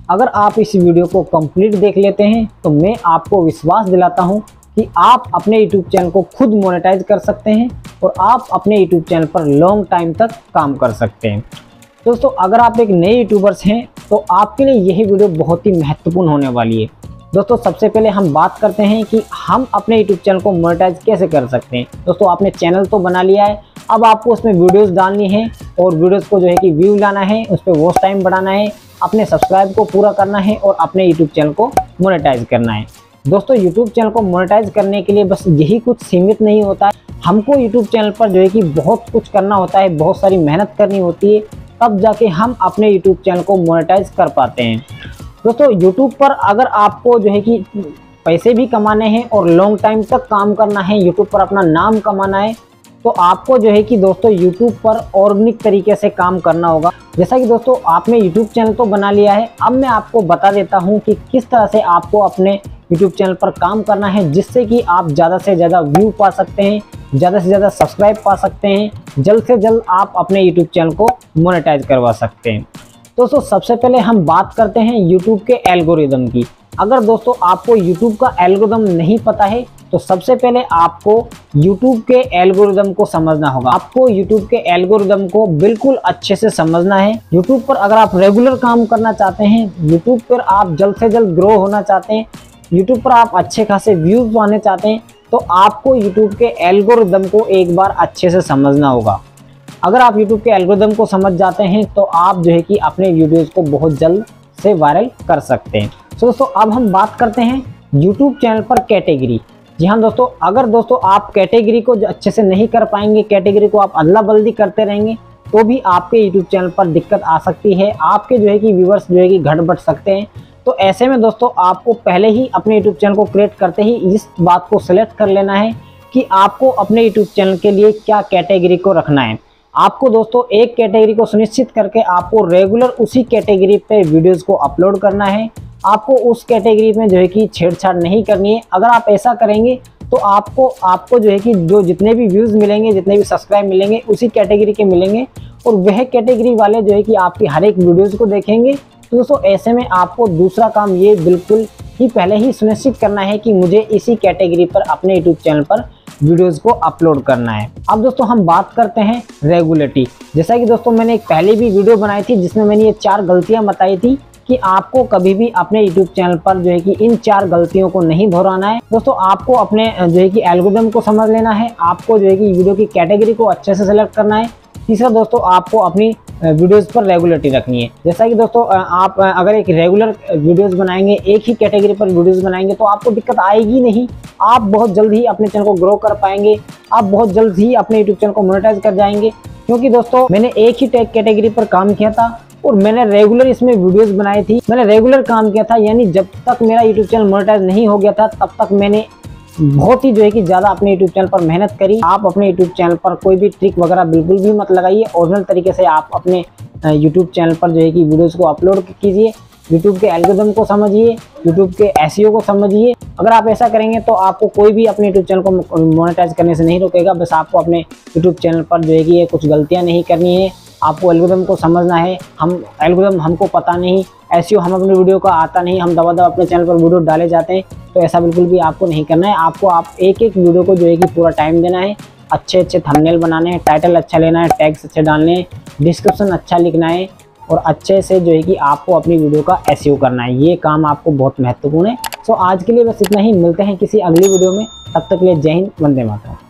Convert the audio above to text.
अगर आप इस वीडियो को कंप्लीट देख लेते हैं तो मैं आपको विश्वास दिलाता हूं कि आप अपने यूट्यूब चैनल को खुद मोनेटाइज कर सकते हैं और आप अपने यूट्यूब चैनल पर लॉन्ग टाइम तक काम कर सकते हैं। दोस्तों, अगर आप एक नए यूट्यूबर्स हैं तो आपके लिए यही वीडियो बहुत ही महत्वपूर्ण होने वाली है। दोस्तों, सबसे पहले हम बात करते हैं कि हम अपने यूट्यूब चैनल को मोनेटाइज कैसे कर सकते हैं। दोस्तों, आपने चैनल तो बना लिया है, अब आपको उसमें वीडियोस डालनी है और वीडियोस को जो है कि व्यू लाना है, उस पर वॉच टाइम बढ़ाना है, अपने सब्सक्राइब को पूरा करना है और अपने यूट्यूब चैनल को मोनेटाइज करना है। दोस्तों, यूट्यूब चैनल को मोनेटाइज करने के लिए बस यही कुछ सीमित नहीं होता है, हमको यूट्यूब चैनल पर जो है कि बहुत कुछ करना होता है, बहुत सारी मेहनत करनी होती है, तब जाके हम अपने यूट्यूब चैनल को मोनेटाइज कर पाते हैं। दोस्तों, यूट्यूब पर अगर आपको जो है कि पैसे भी कमाने हैं और लॉन्ग टाइम तक काम करना है, यूट्यूब पर अपना नाम कमाना है, तो आपको जो है कि दोस्तों यूट्यूब पर ऑर्गेनिक तरीके से काम करना होगा। जैसा कि दोस्तों आपने यूट्यूब चैनल तो बना लिया है, अब मैं आपको बता देता हूं कि किस तरह से आपको अपने यूट्यूब चैनल पर काम करना है, जिससे कि आप ज़्यादा से ज़्यादा व्यू पा सकते हैं, ज़्यादा से ज़्यादा सब्सक्राइब पा सकते हैं, जल्द से जल्द आप अपने यूट्यूब चैनल को मोनेटाइज करवा सकते हैं। दोस्तों, सबसे पहले हम बात करते हैं यूट्यूब के एल्गोरिदम की। अगर दोस्तों आपको यूट्यूब का एल्गोरिदम नहीं पता है तो सबसे पहले आपको यूट्यूब के एल्गोरिदम को समझना होगा। आपको यूट्यूब के एल्गोरिदम को बिल्कुल अच्छे से समझना है। यूट्यूब पर अगर आप रेगुलर काम करना चाहते हैं, यूट्यूब पर आप जल्द से जल्द ग्रो होना चाहते हैं, यूट्यूब पर आप अच्छे खासे व्यूज पाने चाहते हैं, तो आपको यूट्यूब के एल्गोरिदम को एक बार अच्छे से समझना होगा। अगर आप यूट्यूब के एल्गोरिदम को समझ जाते हैं तो आप जो है कि अपने वीडियोज़ को बहुत जल्द से वायरल कर सकते हैं। तो दोस्तों, अब हम बात करते हैं यूट्यूब चैनल पर कैटेगरी। जी हाँ दोस्तों, अगर दोस्तों आप कैटेगरी को अच्छे से नहीं कर पाएंगे, कैटेगरी को आप अदला बदली करते रहेंगे, तो भी आपके यूट्यूब चैनल पर दिक्कत आ सकती है, आपके जो है कि व्यूवर्स जो है कि घट बढ़ सकते हैं। तो ऐसे में दोस्तों आपको पहले ही अपने यूट्यूब चैनल को क्रिएट करते ही इस बात को सिलेक्ट कर लेना है कि आपको अपने यूट्यूब चैनल के लिए क्या कैटेगरी को रखना है। आपको दोस्तों एक कैटेगरी को सुनिश्चित करके आपको रेगुलर उसी कैटेगरी पे वीडियोस को अपलोड करना है। आपको उस कैटेगरी में जो है कि छेड़छाड़ नहीं करनी है। अगर आप ऐसा करेंगे तो आपको जो है कि जो जितने भी व्यूज़ मिलेंगे, जितने भी सब्सक्राइब मिलेंगे, उसी कैटेगरी के मिलेंगे और वह कैटेगरी वाले जो है कि आपकी हर एक वीडियोज़ को देखेंगे। तो दोस्तों ऐसे में आपको दूसरा काम ये बिल्कुल ही पहले ही सुनिश्चित करना है कि मुझे इसी कैटेगरी पर अपने यूट्यूब चैनल पर वीडियोस को अपलोड करना है। अब दोस्तों हम बात करते हैं रेगुलरिटी। जैसा कि दोस्तों मैंने एक पहले भी वीडियो बनाई थी जिसमें मैंने ये 4 गलतियां बताई थी कि आपको कभी भी अपने यूट्यूब चैनल पर जो है कि इन 4 गलतियों को नहीं दोहराना है। दोस्तों आपको अपने जो है कि एल्गोरिथम को समझ लेना है, आपको जो है कि वीडियो की कैटेगरी को अच्छे से सेलेक्ट करना है। तीसरा दोस्तों आपको अपनी वीडियोस पर रेगुलरिटी रखनी है। जैसा कि दोस्तों आप अगर एक रेगुलर वीडियोस बनाएंगे, एक ही कैटेगरी पर वीडियोस बनाएंगे, तो आपको दिक्कत आएगी नहीं। आप बहुत जल्द ही अपने चैनल को ग्रो कर पाएंगे, आप बहुत जल्द ही अपने यूट्यूब चैनल को मोनेटाइज कर जाएंगे। क्योंकि दोस्तों मैंने एक ही टैग कैटेगरी पर काम किया था और मैंने रेगुलर इसमें वीडियोस बनाई थी, मैंने रेगुलर काम किया था, यानी जब तक मेरा यूट्यूब चैनल मोनेटाइज नहीं हो गया था तब तक मैंने बहुत ही जो है कि ज़्यादा अपने यूट्यूब चैनल पर मेहनत करी। आप अपने यूट्यूब चैनल पर कोई भी ट्रिक वगैरह बिल्कुल भी मत लगाइए, ओरिजिनल तरीके से आप अपने यूट्यूब चैनल पर जो है कि वीडियोस को अपलोड कीजिए। यूट्यूब के एल्गोरिथम को समझिए, यूट्यूब के एसईओ को समझिए। अगर आप ऐसा करेंगे तो आपको कोई भी अपने यूट्यूब चैनल को मोनेटाइज करने से नहीं रोकेगा। बस आपको अपने यूट्यूब चैनल पर जो है कि ये कुछ गलतियाँ नहीं करनी है, आपको एल्गोरिथम को समझना है। हम एल्गोरिथम हमको पता नहीं, एसईओ हम अपने वीडियो का आता नहीं, हम दबा अपने चैनल पर वीडियो डाले जाते हैं, तो ऐसा बिल्कुल भी आपको नहीं करना है। आपको आप एक एक वीडियो को जो है कि पूरा टाइम देना है, अच्छे थंबनेल बनाने हैं, टाइटल अच्छा लेना है, टैग्स अच्छे डालने हैं, डिस्क्रिप्शन अच्छा लिखना है और अच्छे से जो है कि आपको अपनी वीडियो का एसईओ करना है। ये काम आपको बहुत महत्वपूर्ण है। सो आज के लिए बस इतना ही, मिलते हैं किसी अगली वीडियो में। तब तक के लिए जय हिंद, वंदे मातरम।